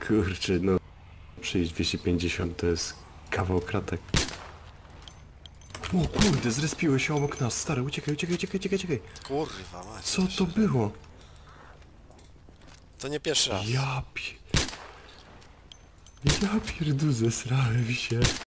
Kurczę, no. Przyjść 250 to jest kawał kratek. O kurde, zrespiłeś się obok nas, stary, uciekaj, uciekaj, uciekaj, uciekaj, uciekaj. Kurwa mać. Co to było? To nie pierwszy raz. Ja pierdolę, zesrałem się.